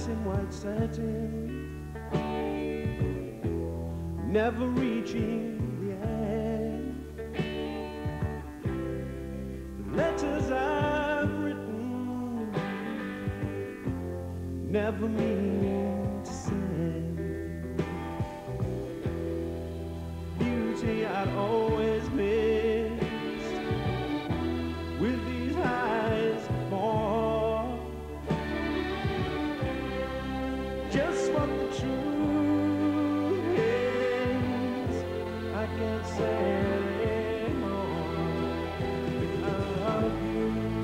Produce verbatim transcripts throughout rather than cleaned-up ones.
in white satin, never reaching the end. The letters I've written, never mean to send. Beauty I'd always missed, with these eyes more. Just what the truth is, I can't say anymore. I love you.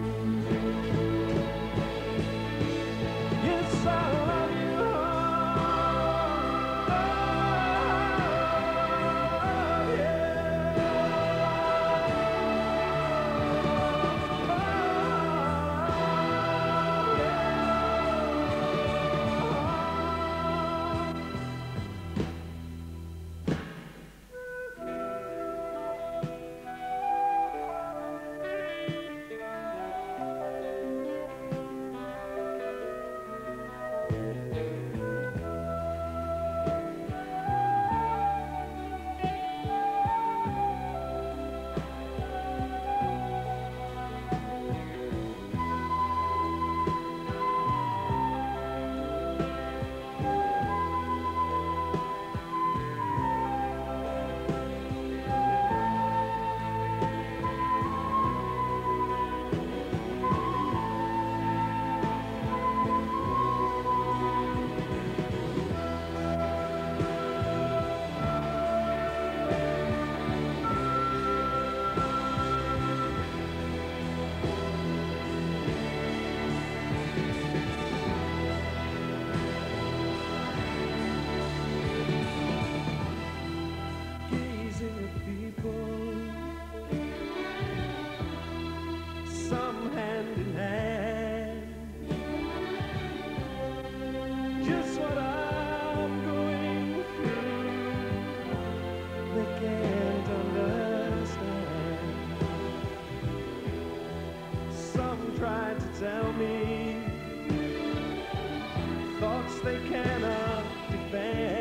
Yes, I love you. Tell me thoughts they cannot defend.